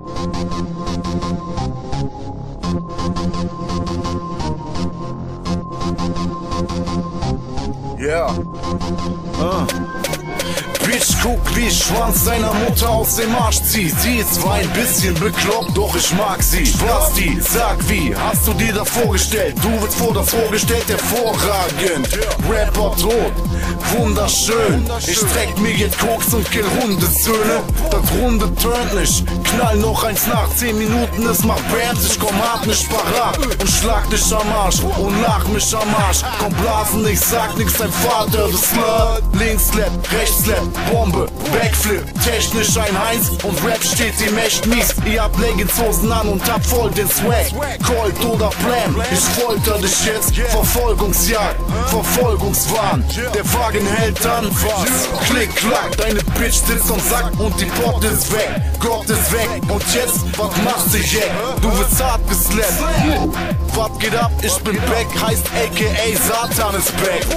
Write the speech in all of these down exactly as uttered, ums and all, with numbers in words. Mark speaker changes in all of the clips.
Speaker 1: Yeah. Uh. Bitch, guck, wie ich Schwanz seiner Mutter aus dem Arsch zieht. Sie ist zwar ein bisschen bekloppt, doch ich mag sie. Basti, sag wie, hast du dir da vorgestellt? Du wirst vor das vorgestellt, hervorragend. Rapper tot, wunderschön. Ich streck mir jetzt Koks und kill Hundesöhne. Das Runde turnt nicht, knall noch eins nach. Zehn Minuten, es macht Bams, ich komm hart nicht parat. Und schlag dich am Arsch und lach mich am Arsch. Komm blasen, ich sag nix, dein Vater, du Slut. Links slap, rechts slap, Bombe, Backflip, technisch ein Ainz und Rap steht ihm echt mies. Ihr habt Leggings-Hosen an und habt voll den Swag. Colt oder Blam, ich folter dich jetzt. Verfolgungsjagd, Verfolgungswahn. Der Wagen hält an, was? Klick, klack, deine Bitch sitzt am Sack und die Pott ist weg. Gott ist weg und jetzt, was machst du jetzt? Du wirst hart geslappt. Was geht ab? Ich bin back, heißt A K A Satan ist back.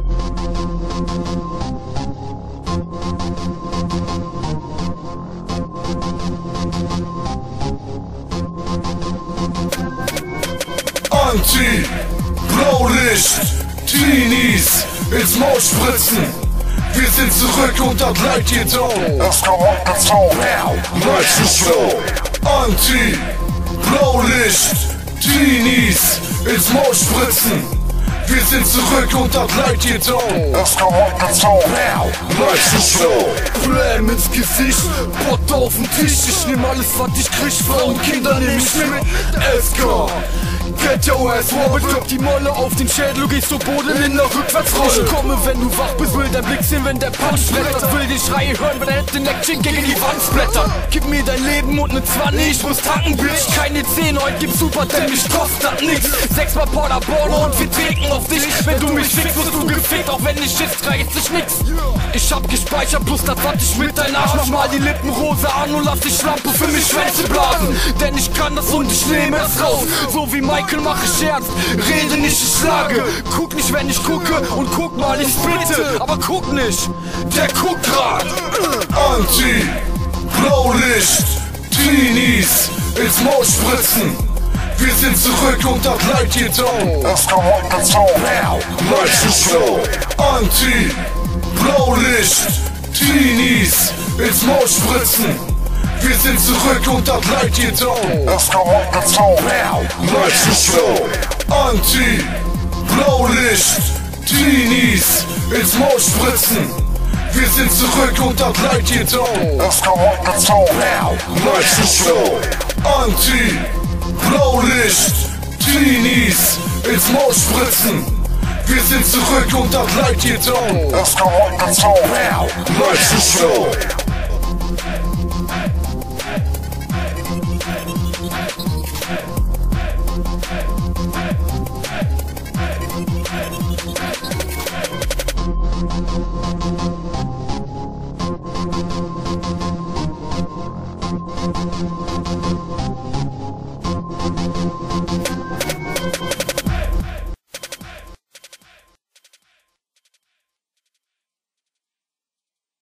Speaker 1: Anti, Blaulicht, Teenies, ins Maul spritzen. Wir sind zurück und das Leid geht on. Eska runtergezogen, Life is slow. Anti, Blaulicht, Teenies, ins Maul spritzen. Wir sind zurück und das Leid geht on. Eska runtergezogen, Life is slow. Blam ins Gesicht, Bot auf den Tisch. Ich nehm alles, was ich krieg, Frauen, Kinder nehm ich mit. Eska, get your ass wobbled, drop die Molle auf den Schädel, du gehst so Boden in der Rückwärtsrolle. Ich komme, wenn du wach bist, will dein Blick sehen, wenn der Punch blättert. Will den Schrei hören, wenn der den Action gegen die Wand splattert. Gib mir dein Leben und ne Zwanni, ich muss tanken, Bitch. Keine zehn, heute gibt's super, denn mich kostet nix. Sechsmal Porter Borno und wir trinken auf dich. Wenn du mich fickst, wirst du gefickt, auch wenn ich schießt, reicht sich nix. Ich hab gespeichert, plus das was ich mit dein Arsch. Mach mal die Lippen rosa an und lass die Schlampe für mich Schwänze blasen. Denn ich kann das und ich nehme es raus. So wie Michael mach ich ernst, rede nicht, ich schlage. Guck nicht, wenn ich gucke und guck mal, ich bitte. Aber guck nicht, der guckt grad. Anti, Blaulicht, Teenies, ins Maul spritzen. Wir sind zurück und das Leid geht on. Eska runtergezogen, Life is slow. Anti, Blaulicht, Teenies, ins Maul spritzen. Wir sind zurück und das Leid geht on. Eska runtergezogen, Life is slow. Anti, Blaulicht, Teenies, ins Maul spritzen. Wir sind zurück und das Leid geht on. Eska runtergezogen, Life is slow. Anti, Blaulicht, Teenies, ins Maul spritzen. Wir sind zurück und das Leid geht on. Eska runtergezogen, Life is slow.